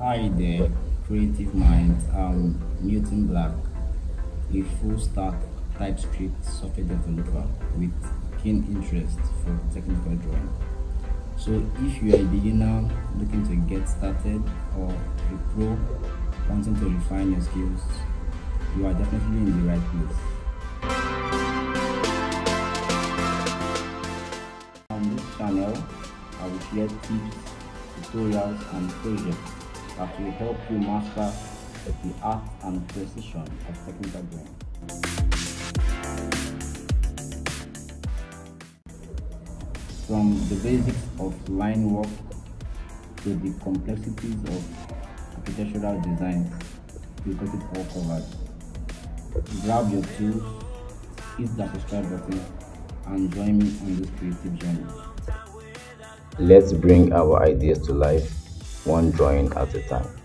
Hi there, creative minds. I'm Newton Black, a full stack TypeScript software developer with keen interest for technical drawing. So, if you are a beginner looking to get started or a pro wanting to refine your skills, you are definitely in the right place. On this channel, I will share tips, tutorials, and projects that will help you master the art and precision of technical drawing. From the basics of line work to the complexities of architectural designs, you got it all covered. Grab your tools, hit that subscribe button, and join me on this creative journey. Let's bring our ideas to life, one drawing at a time.